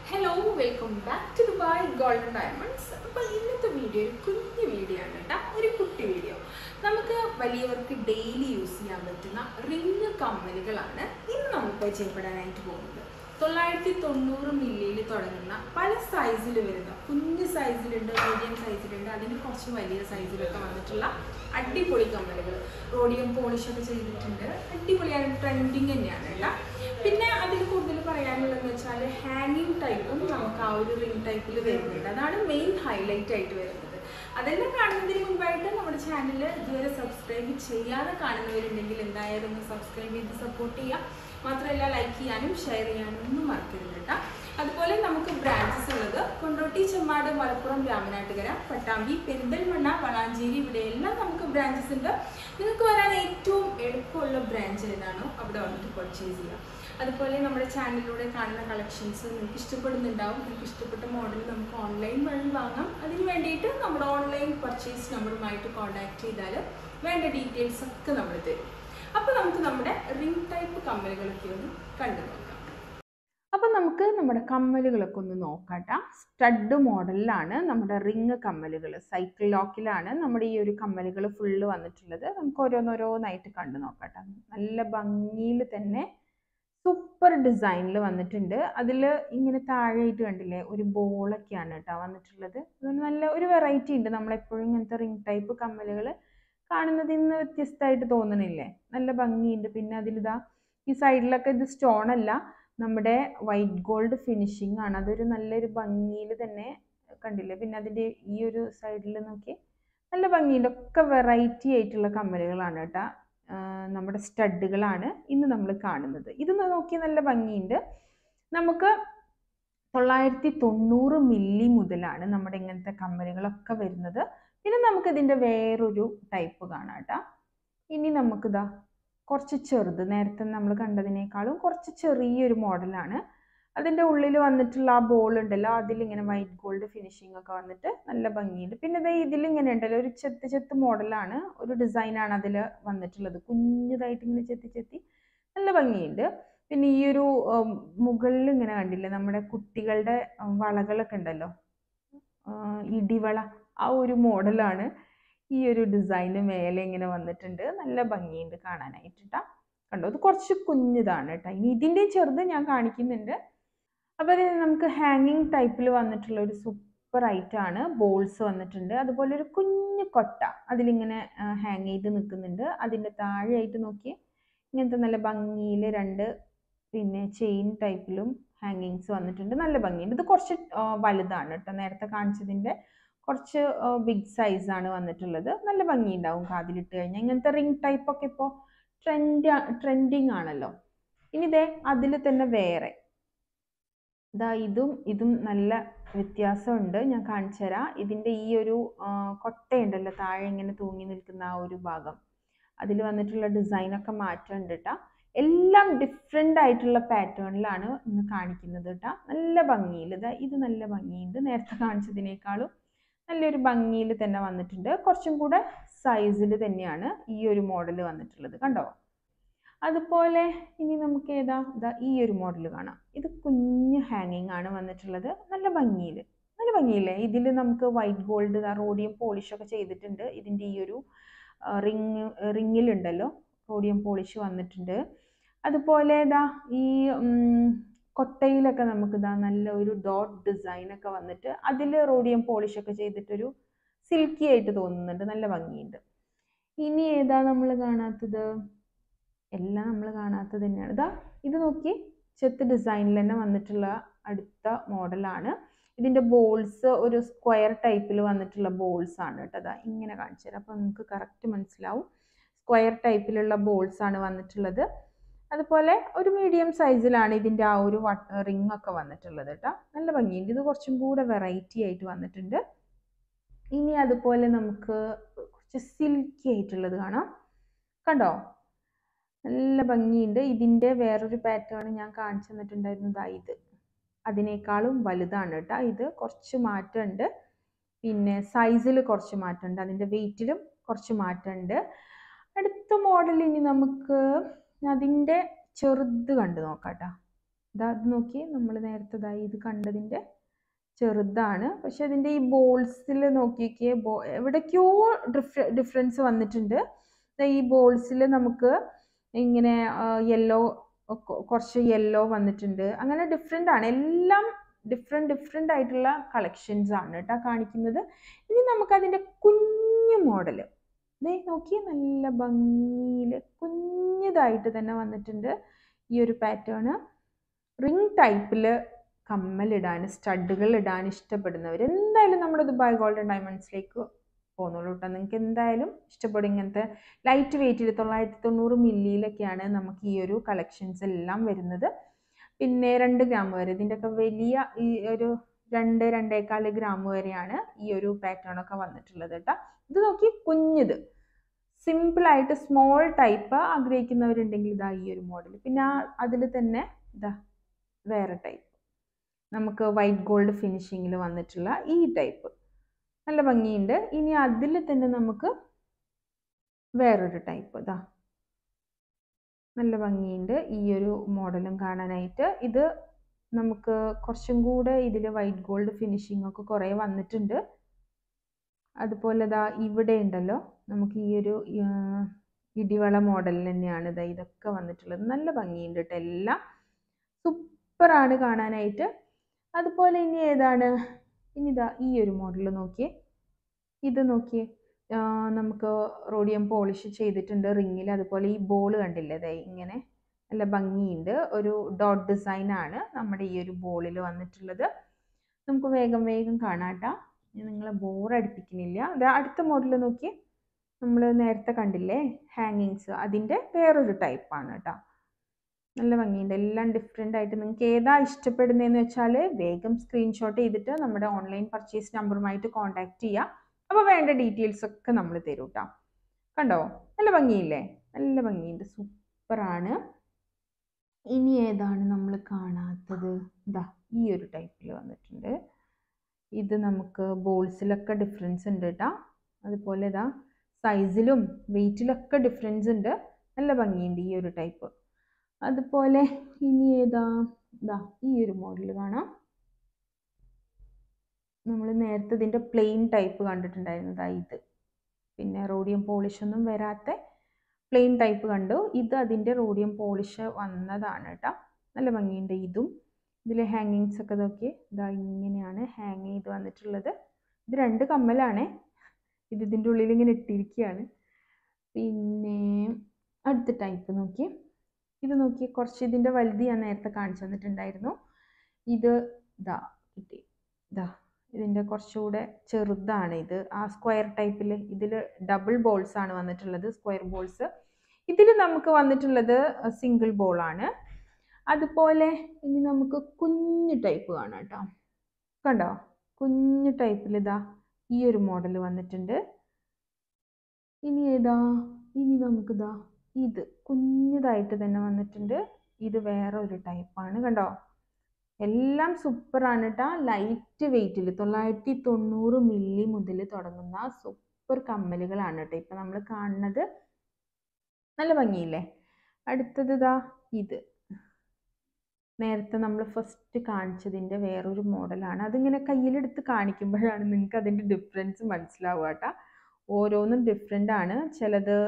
Hello, welcome back to Dubai Golden Diamonds. അപ്പോൾ ഇന്നത്തെ video ഒരു കുഞ്ഞു വീഡിയോ ആണ് കേട്ടോ, ഒരു കുട്ടി വീഡിയോ. നമുക്ക് വലിയവർക്ക് ഡെയിലി യൂസ് ചെയ്യാൻ പറ്റുന്ന റിംഗ് കമ്മലുകളാണ് ഇന്ന് നമ്മൾ പരിചയപ്പെടാനായിട്ട് പോകുന്നത്. 990 മില്ലിയിൽ തുടങ്ങുന്ന പല സൈസിൽ വരുന്ന കുഞ്ഞു സൈസിലുണ്ട്, മീഡിയം സൈസിലുണ്ട്, അതിന് കുറച്ച് വലിയ സൈസിലൊക്കെ വന്നിട്ടുള്ള അടിപൊളി കമ്മലുകൾ. റോഡിയം പോളിഷൊക്കെ ചെയ്തിട്ടുണ്ട്, അടിപൊളിയാണ്, ട്രെൻഡിങ് തന്നെയാണ് കേട്ടോ. പിന്നെ അതിൽ കൂടുതൽ പറയാനുള്ളതെന്ന് വെച്ചാൽ ഹാങ്ങിങ് ടൈപ്പും നമുക്ക് ആ ഒരു റിംഗ് ടൈപ്പിൽ വരുന്നുണ്ട്. അതാണ് മെയിൻ ഹൈലൈറ്റ് ആയിട്ട് വരുന്നത്. അതെല്ലാം കാണുന്നതിന് മുൻപായിട്ട് നമ്മുടെ ചാനൽ ഇതുവരെ സബ്സ്ക്രൈബ് ചെയ്യാതെ കാണുന്നവരുണ്ടെങ്കിൽ എന്തായാലും ഒന്ന് സബ്സ്ക്രൈബ് ചെയ്ത് സപ്പോർട്ട് ചെയ്യുക. മാത്രമല്ല ലൈക്ക് ചെയ്യാനും ഷെയർ ചെയ്യാനും ഒന്നും മറക്കരുത് കേട്ടോ. അതുപോലെ നമുക്ക് ബ്രാഞ്ചസ് ഉള്ളത് കൊണ്ടോട്ടി, ചെമ്മാട്, മലപ്പുറം, രാമനാട്ടുകര, പട്ടാമ്പി, പെരിന്തൽമണ്ണ, വളാഞ്ചേരി, ഇവിടെയെല്ലാം നമുക്ക് ബ്രാഞ്ചസ് ഉണ്ട്. നിങ്ങൾക്ക് വരാൻ ഏറ്റവും എളുപ്പമുള്ള ബ്രാഞ്ച് ഏതാണോ അവിടെ വന്നിട്ട് പർച്ചേസ് ചെയ്യാം. അതുപോലെ നമ്മുടെ ചാനലിലൂടെ കാണുന്ന കളക്ഷൻസ് നിങ്ങൾക്ക് ഇഷ്ടപ്പെടുന്നുണ്ടാവും. നിങ്ങൾക്ക് ഇഷ്ടപ്പെട്ട മോഡൽ നമുക്ക് ഓൺലൈൻ വഴി വാങ്ങാം. അതിന് വേണ്ടിയിട്ട് നമ്മുടെ ഓൺലൈൻ പർച്ചേസ് നമ്പറുമായിട്ട് കോൺടാക്ട് ചെയ്താൽ വേണ്ട ഡീറ്റെയിൽസ് ഒക്കെ നമ്മൾ തരും. അപ്പോൾ നമുക്ക് നമ്മുടെ റിംഗ് ടൈപ്പ് കമ്മലുകളൊക്കെ ഒന്ന് കണ്ടു നോക്കാം. അപ്പം നമുക്ക് നമ്മുടെ കമ്മലുകളൊക്കെ ഒന്ന് നോക്കാം. സ്റ്റഡ് മോഡലിലാണ് നമ്മുടെ റിംഗ് കമ്മലുകൾ, സൈക്കിൾ ലോക്കിലാണ് നമ്മുടെ ഈ ഒരു കമ്മലുകൾ ഫുള്ള് വന്നിട്ടുള്ളത്. നമുക്ക് ഓരോന്നോരോന്നായിട്ട് കണ്ടു നോക്കാം. നല്ല ഭംഗിയിൽ തന്നെ സൂപ്പർ ഡിസൈനിൽ വന്നിട്ടുണ്ട്. അതിൽ ഇങ്ങനെ താഴെയായിട്ട് കണ്ടില്ലേ ഒരു ബോളൊക്കെയാണ് കേട്ടോ വന്നിട്ടുള്ളത്. നല്ല ഒരു വെറൈറ്റി ഉണ്ട്. നമ്മളെപ്പോഴും ഇങ്ങനത്തെ റിംഗ് ടൈപ്പ് കമ്മലുകൾ കാണുന്നതിൽ നിന്ന് വ്യത്യസ്തമായിട്ട് തോന്നണില്ലേ? നല്ല ഭംഗിയുണ്ട്. പിന്നെ അതിലിതാ ഈ സൈഡിലൊക്കെ ഇത് സ്റ്റോൺ അല്ല, നമ്മുടെ വൈറ്റ് ഗോൾഡ് ഫിനിഷിംഗ് ആണ്. അതൊരു നല്ലൊരു ഭംഗിയിൽ തന്നെ കണ്ടില്ലേ. പിന്നെ അതിൻ്റെ ഈ ഒരു സൈഡിൽ നോക്കി നല്ല ഭംഗിയുണ്ട്. ഒക്കെ വെറൈറ്റി ആയിട്ടുള്ള കമ്മലുകളാണ് കേട്ടോ. നമ്മുടെ സ്റ്റഡുകളാണ് ഇന്ന് നമ്മൾ കാണുന്നത്. ഇത് നോക്കി നല്ല ഭംഗിയുണ്ട്. നമുക്ക് 990 മില്ലി മുതലാണ് നമ്മുടെ ഇങ്ങനത്തെ കമ്മലുകളൊക്കെ വരുന്നത്. പിന്നെ നമുക്ക് ഇതിൻ്റെ വേറൊരു ടൈപ്പ് കാണാം കേട്ടോ. ഇനി നമുക്കിതാ കുറച്ച് ചെറുത്, നേരത്തെ നമ്മൾ കണ്ടതിനേക്കാളും കുറച്ച് ചെറിയൊരു മോഡലാണ്. അതിൻ്റെ ഉള്ളിൽ വന്നിട്ടുള്ള ആ ബോൾ ഉണ്ടല്ലോ, അതിലിങ്ങനെ വൈറ്റ് ഗോൾഡ് ഫിനിഷിംഗ് ഒക്കെ വന്നിട്ട് നല്ല ഭംഗിയുണ്ട്. പിന്നെ ഇതേ ഇതിലിങ്ങനെ ഉണ്ടല്ലോ ഒരു ചെത്ത് മോഡലാണ്, ഒരു ഡിസൈനാണ് അതിൽ വന്നിട്ടുള്ളത്. കുഞ്ഞതായിട്ട് ഇങ്ങനെ ചെത്തി നല്ല ഭംഗിയുണ്ട്. പിന്നെ ഈ ഒരു മുകളിൽ ഇങ്ങനെ കണ്ടില്ലേ നമ്മുടെ കുട്ടികളുടെ വളകളൊക്കെ ഉണ്ടല്ലോ, ഇടിവള, ആ ഒരു മോഡലാണ് ഈ ഒരു ഡിസൈന് മേലെ ഇങ്ങനെ വന്നിട്ടുണ്ട്. നല്ല ഭംഗിയുണ്ട് കാണാനായിട്ടാ. കണ്ടോ, അത് കുറച്ച് കുഞ്ഞതാണ് കേട്ടോ. ഇനി ഇതിൻ്റെ ചെറുത് ഞാൻ കാണിക്കുന്നുണ്ട്. അപ്പോൾ അത് നമുക്ക് ഹാങ്ങിങ് ടൈപ്പിൽ വന്നിട്ടുള്ള ഒരു സൂപ്പർ ഐറ്റാണ്. ബോൾസ് വന്നിട്ടുണ്ട്. അതുപോലെ ഒരു കുഞ്ഞു കൊട്ട അതിലിങ്ങനെ ഹാങ് ചെയ്ത് നിൽക്കുന്നുണ്ട്. അതിൻ്റെ താഴെയായിട്ട് നോക്കി ഇങ്ങനത്തെ നല്ല ഭംഗിയിൽ രണ്ട് പിന്നെ ചെയിൻ ടൈപ്പിലും ഹാങ്ങിങ്സ് വന്നിട്ടുണ്ട്. നല്ല ഭംഗിയുണ്ട്. ഇത് കുറച്ച് വലുതാണ് കേട്ടോ. നേരത്തെ കാണിച്ചതിൻ്റെ കുറച്ച് ബിഗ് സൈസാണ് വന്നിട്ടുള്ളത്. നല്ല ഭംഗിയുണ്ടാവും കാതിലിട്ട് കഴിഞ്ഞാൽ. ഇങ്ങനത്തെ റിംഗ് ടൈപ്പൊക്കെ ഇപ്പോൾ ട്രെൻഡിങ് ആണല്ലോ. ഇനി ഇതേ അതിൽ തന്നെ വേറെ ഇതാ ഇതും നല്ല വ്യത്യാസമുണ്ട്. ഞാൻ കാണിച്ചു തരാം. ഇതിൻ്റെ ഈ ഒരു കൊട്ടയുണ്ടല്ലോ താഴെ ഇങ്ങനെ തൂങ്ങി നിൽക്കുന്ന ആ ഒരു ഭാഗം, അതിൽ വന്നിട്ടുള്ള ഡിസൈനൊക്കെ മാറ്റമുണ്ട് കേട്ടോ. എല്ലാം ഡിഫറെൻ്റ് ആയിട്ടുള്ള പാറ്റേണിലാണ് ഇന്ന് കാണിക്കുന്നത് കേട്ടോ. നല്ല ഭംഗിയിൽ ഇത് നല്ല ഭംഗിയുണ്ട്. നേരത്തെ കാണിച്ചതിനേക്കാളും നല്ലൊരു ഭംഗിയിൽ തന്നെ വന്നിട്ടുണ്ട്. കുറച്ചും കൂടെ സൈസിൽ തന്നെയാണ് ഈ ഒരു മോഡൽ വന്നിട്ടുള്ളത്. കണ്ടോ? അതുപോലെ ഇനി നമുക്ക് ഇതാ ഈ ഒരു മോഡൽ കാണാം. ഇത് കുഞ്ഞ് ഹാങ്ങിങ് ആണ് വന്നിട്ടുള്ളത്. നല്ല ഭംഗിയില്ലേ? ഇതിൽ നമുക്ക് വൈറ്റ് ഗോൾഡ് റോഡിയം പോളിഷൊക്കെ ചെയ്തിട്ടുണ്ട്. ഇതിൻ്റെ ഈ ഒരു റിങ്ങിലുണ്ടല്ലോ റോഡിയം പോളിഷ് വന്നിട്ടുണ്ട്. അതുപോലെ ഈ കൊട്ടയിലൊക്കെ നമുക്ക് നല്ല ഒരു ഡോട്ട് ഡിസൈനൊക്കെ വന്നിട്ട് അതിൽ റോഡിയം പോളിഷൊക്കെ ചെയ്തിട്ടൊരു സിൽക്കി ആയിട്ട് തോന്നുന്നുണ്ട്. നല്ല ഭംഗിയുണ്ട്. ഇനി ഏതാ നമ്മൾ കാണാത്തത്? എല്ലാം നമ്മൾ കാണാത്തത് തന്നെയാണ്. ഇത് നോക്കി, ചെത്ത് ഡിസൈനിൽ തന്നെ വന്നിട്ടുള്ള അടുത്ത മോഡലാണ്. ഇതിൻ്റെ ബോൾസ് ഒരു സ്ക്വയർ ടൈപ്പിൽ വന്നിട്ടുള്ള ബോൾസ് ആണ് കേട്ടോ. ഇങ്ങനെ കാണിച്ചു തരാം അപ്പോൾ നമുക്ക് കറക്റ്റ് മനസ്സിലാവും. സ്ക്വയർ ടൈപ്പിലുള്ള ബോൾസ് ആണ് വന്നിട്ടുള്ളത്. അതുപോലെ ഒരു മീഡിയം സൈസിലാണ് ഇതിൻ്റെ ആ ഒരു റിംഗ് ഒക്കെ വന്നിട്ടുള്ളത് കേട്ടോ. നല്ല ഭംഗിയുണ്ട്. ഇത് കുറച്ചും കൂടെ വെറൈറ്റി ആയിട്ട് വന്നിട്ടുണ്ട്. ഇനി അതുപോലെ നമുക്ക് കുറച്ച് സിൽക്കി ആയിട്ടുള്ളത് കാണാം. കണ്ടോ? നല്ല ഭംഗിയുണ്ട്. ഇതിൻ്റെ വേറൊരു പാറ്റേൺ ഞാൻ കാണിച്ചു തന്നിട്ടുണ്ടായിരുന്നത് ഇത് അതിനേക്കാളും വലുതാണ് കേട്ടോ. ഇത് കുറച്ച് മാറ്റമുണ്ട്. പിന്നെ സൈസിൽ കുറച്ച് മാറ്റമുണ്ട്. അതിൻ്റെ വെയിറ്റിലും കുറച്ച് മാറ്റമുണ്ട്. അടുത്ത മോഡൽ ഇനി നമുക്ക് അതിൻ്റെ ചെറുത് കണ്ടു നോക്കാം കേട്ടോ. ഇതാ ഇത് നോക്കി, നമ്മൾ നേരത്തേതായി ഇത് കണ്ടതിൻ്റെ ചെറുതാണ്. പക്ഷെ അതിൻ്റെ ഈ ബോൾസിൽ നോക്കിയൊക്കെ എവിടേക്കോ ഡിഫറൻസ് വന്നിട്ടുണ്ട്. ഈ ബോൾസിൽ നമുക്ക് ഇങ്ങനെ യെല്ലോ, കുറച്ച് യെല്ലോ വന്നിട്ടുണ്ട്. അങ്ങനെ ഡിഫറെൻ്റ് ആണ്, എല്ലാം ഡിഫറെൻ്റ് ആയിട്ടുള്ള കളക്ഷൻസ് ആണ് കേട്ടോ കാണിക്കുന്നത്. ഇനി നമുക്കതിൻ്റെ കുഞ്ഞു മോഡൽ ദേ നോക്കി, നല്ല ഭംഗിയിൽ കുഞ്ഞതായിട്ട് തന്നെ വന്നിട്ടുണ്ട്. ഈ ഒരു പാറ്റേൺ റിംഗ് ടൈപ്പിൽ കമ്മലിടാൻ, സ്റ്റഡുകൾ ഇടാൻ ഇഷ്ടപ്പെടുന്നവർ എന്തായാലും നമ്മുടെ ദുബായ് ഗോൾഡൻ ഡയമണ്ട്സിലേക്ക് പോകുന്നുള്ളൂ കേട്ടോ. നിങ്ങൾക്ക് എന്തായാലും ഇഷ്ടപ്പെടും. ഇങ്ങനത്തെ ലൈറ്റ് വെയിറ്റിൽ 990 മില്ലിയിലൊക്കെയാണ് നമുക്ക് ഈ ഒരു കളക്ഷൻസ് എല്ലാം വരുന്നത്. പിന്നെ 2 ഗ്രാം വരെ, ഇതിൻ്റെയൊക്കെ വലിയ ഈ ഒരു 2-2.25 ഗ്രാം വരെയാണ് ഈ ഒരു പാറ്റേൺ ഒക്കെ വന്നിട്ടുള്ളത് കേട്ടോ. ഇത് നോക്കി, കുഞ്ഞത് സിമ്പിളായിട്ട് സ്മോൾ ടൈപ്പ് ആഗ്രഹിക്കുന്നവരുണ്ടെങ്കിൽ ഇതാ ഈ ഒരു മോഡൽ. പിന്നെ അതിൽ തന്നെ ഇതാ വേറെ ടൈപ്പ്, നമുക്ക് വൈറ്റ് ഗോൾഡ് ഫിനിഷിങ്ങിൽ വന്നിട്ടുള്ള ഈ ടൈപ്പ് നല്ല ഭംഗിയുണ്ട്. ഇനി അതിൽ തന്നെ നമുക്ക് വേറൊരു ടൈപ്പ് ഇതാ നല്ല ഭംഗിയുണ്ട്. ഈ ഒരു മോഡലും കാണാനായിട്ട് ഇത് നമുക്ക് കുറച്ചും കൂടെ ഇതിൽ വൈറ്റ് ഗോൾഡ് ഫിനിഷിംഗ് ഒക്കെ കുറേ വന്നിട്ടുണ്ട്. അതുപോലെ ഇതാ ഇവിടെ ഉണ്ടല്ലോ നമുക്ക് ഈ ഒരു ഇടിവള മോഡൽ തന്നെയാണ് ഇതാ ഇതൊക്കെ വന്നിട്ടുള്ളത്. നല്ല ഭംഗിയുണ്ട് കേട്ടോ, എല്ലാം സൂപ്പറാണ് കാണാനായിട്ട്. അതുപോലെ ഇനി ഏതാണ്, ഇനി ഇതാ ഈ ഒരു മോഡൽ നോക്കിയേ, ഇത് നോക്കിയേ, നമുക്ക് റോഡിയം പോളിഷ് ചെയ്തിട്ടുണ്ട് റിങ്ങിൽ. അതുപോലെ ഈ ബോൾ കണ്ടില്ലേ, അതെ ഇങ്ങനെ നല്ല ഭംഗിയുണ്ട്. ഒരു ഡോട്ട് ഡിസൈൻ ആണ് നമ്മുടെ ഈ ഒരു ബോളിൽ വന്നിട്ടുള്ളത്. നമുക്ക് വേഗം കാണാട്ടോ, നിങ്ങളെ ബോറടിപ്പിക്കുന്നില്ല. അത് അടുത്ത മോഡൽ നോക്കി, നമ്മൾ നേരത്തെ കണ്ടില്ലേ ഹാങ്ങിങ്സ്, അതിൻ്റെ വേറൊരു ടൈപ്പാണ് കേട്ടോ. നല്ല ഭംഗിയുണ്ട്, എല്ലാം ഡിഫറെൻ്റ് ആയിട്ട്. നിങ്ങൾക്ക് ഏതാ ഇഷ്ടപ്പെടുന്നതെന്ന് വെച്ചാൽ വേഗം സ്ക്രീൻഷോട്ട് ചെയ്തിട്ട് നമ്മുടെ ഓൺലൈൻ പർച്ചേസ് നമ്പറുമായിട്ട് കോൺടാക്ട് ചെയ്യുക. അപ്പോൾ വേണ്ട ഡീറ്റെയിൽസ് ഒക്കെ നമ്മൾ തരും കേട്ടോ. കണ്ടോ നല്ല ഭംഗിയില്ലേ, നല്ല ഭംഗിയുണ്ട്, സൂപ്പറാണ്. ഇനി ഏതാണ് നമ്മൾ കാണാത്തത്, ഇതാ ഈ ഒരു ടൈപ്പിൽ വന്നിട്ടുണ്ട്. ഇത് നമുക്ക് ബോൾസിലൊക്കെ ഡിഫറൻസ് ഉണ്ട് കേട്ടോ. അതുപോലെ ഇതാ സൈസിലും വെയിറ്റിലൊക്കെ ഡിഫറൻസ് ഉണ്ട്. നല്ല ഭംഗിയുണ്ട് ഈ ഒരു ടൈപ്പ്. അതുപോലെ ഇനി ഏതാ, ഇതാ ഈ ഒരു മോഡൽ കാണാം. നമ്മൾ നേരത്തെ ഇതിൻ്റെ പ്ലെയിൻ ടൈപ്പ് കണ്ടിട്ടുണ്ടായിരുന്നതാ ഇത്, പിന്നെ റോഡിയം പോളിഷ് ഒന്നും വരാത്ത പ്ലെയിൻ ടൈപ്പ് കണ്ടു. ഇത് അതിൻ്റെ റോഡിയം പോളിഷ് വന്നതാണ് കേട്ടോ. നല്ല ഭംഗിയുണ്ട് ഇതും. ഇതിൽ ഹാങ്ങിങ്സ് ഒക്കെ നോക്കി, ഇതാ ഇങ്ങനെയാണ് ഹാങ് ചെയ്ത് വന്നിട്ടുള്ളത്. ഇത് 2 കമ്മലാണ്, ഇത് ഇതിൻ്റെ ഉള്ളിൽ ഇങ്ങനെ ഇട്ടിരിക്കുകയാണ്. പിന്നെ അടുത്ത ടൈപ്പ് നോക്കി, ഇത് നോക്കി, കുറച്ച് ഇതിൻ്റെ വലുത് ഞാൻ നേരത്തെ കാണിച്ചു തന്നിട്ടുണ്ടായിരുന്നു. ഇത് ഇതാ കിട്ടി, ഇതാ ഇതിൻ്റെ കുറച്ചുകൂടെ ചെറുതാണ് ഇത്. ആ സ്ക്വയർ ടൈപ്പിൽ ഇതിൽ ഡബിൾ ബോൾസ് ആണ് വന്നിട്ടുള്ളത്, സ്ക്വയർ ബോൾസ്. ഇതിൽ നമുക്ക് വന്നിട്ടുള്ളത് സിംഗിൾ ബോളാണ്. അതുപോലെ ഇനി നമുക്ക് കുഞ്ഞു ടൈപ്പ് കാണാം കേട്ടോ. കണ്ടോ കുഞ്ഞു ടൈപ്പിൽ ഇതാ ഈ ഒരു മോഡൽ വന്നിട്ടുണ്ട്. ഇനി ഏതാ, ഇനി നമുക്കിതാ ഇത് കുഞ്ഞതായിട്ട് തന്നെ വന്നിട്ടുണ്ട്. ഇത് വേറെ ഒരു ടൈപ്പാണ്. കണ്ടോ എല്ലാം സൂപ്പറാണ് കേട്ടോ. ലൈറ്റ് വെയിറ്റിൽ 990 മില്ലി മുതൽ തുടങ്ങുന്ന സൂപ്പർ കമ്മലുകളാണ് കേട്ടോ ഇപ്പം നമ്മൾ കാണുന്നത്. നല്ല ഭംഗിയില്ലേ. അടുത്തത് ഇതാ ഇത് നേരത്തെ നമ്മൾ ഫസ്റ്റ് കാണിച്ചതിൻ്റെ വേറൊരു മോഡലാണ്. അതിങ്ങനെ കയ്യിലെടുത്ത് കാണിക്കുമ്പോഴാണ് നിങ്ങൾക്ക് അതിൻ്റെ ഡിഫറൻസ് മനസ്സിലാവുക കേട്ടോ. ഓരോന്നും ഡിഫറെൻ്റ് ആണ്. ചിലത്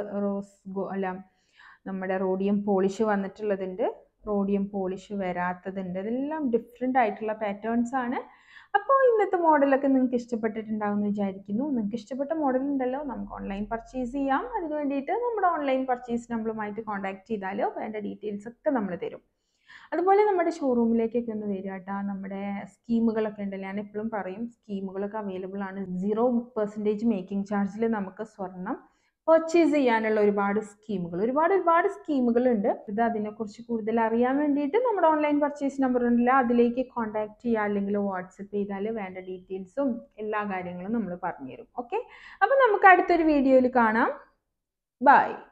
നമ്മുടെ റോഡിയം പോളിഷ് വന്നിട്ടുള്ളതുണ്ട്, റോഡിയം പോളിഷ് വരാത്തതുണ്ട്. ഇതെല്ലാം ഡിഫറെൻ്റ് ആയിട്ടുള്ള പാറ്റേൺസ് ആണ്. അപ്പോൾ ഇന്നത്തെ മോഡലൊക്കെ നിങ്ങൾക്ക് ഇഷ്ടപ്പെട്ടിട്ടുണ്ടാവും എന്ന് വിചാരിക്കുന്നു. നിങ്ങൾക്ക് ഇഷ്ടപ്പെട്ട മോഡൽ ഉണ്ടല്ലോ, നമുക്ക് ഓൺലൈൻ പർച്ചേസ് ചെയ്യാം. അതിന് വേണ്ടിയിട്ട് നമ്മുടെ ഓൺലൈൻ പർച്ചേസ് നമ്പറുമായിട്ട് കോൺടാക്ട് ചെയ്താൽ വേണ്ട ഡീറ്റെയിൽസ് ഒക്കെ നമ്മൾ തരും. അതുപോലെ നമ്മുടെ ഷോറൂമിലേക്കൊക്കെ ഒന്ന് വരിക കേട്ടോ. നമ്മുടെ സ്കീമുകളൊക്കെ ഉണ്ടല്ലോ, ഞാൻ എപ്പോഴും പറയും സ്കീമുകളൊക്കെ അവൈലബിൾ ആണ്. 0% മേക്കിംഗ് ചാർജിൽ നമുക്ക് സ്വർണം പർച്ചേസ് ചെയ്യാനുള്ള ഒരുപാട് സ്കീമുകളുണ്ട്. ഇത് അതിനെക്കുറിച്ച് കൂടുതൽ അറിയാൻ വേണ്ടിയിട്ട് നമ്മുടെ ഓൺലൈൻ പർച്ചേസ് നമ്പർ ഉണ്ടല്ലോ, അതിലേക്ക് കോൺടാക്ട് ചെയ്യുക, അല്ലെങ്കിൽ വാട്സപ്പ് ചെയ്താൽ വേണ്ട ഡീറ്റെയിൽസും എല്ലാ കാര്യങ്ങളും നമ്മൾ പറഞ്ഞുതരും. ഓക്കെ, അപ്പോൾ നമുക്ക് അടുത്തൊരു വീഡിയോയിൽ കാണാം. ബൈ.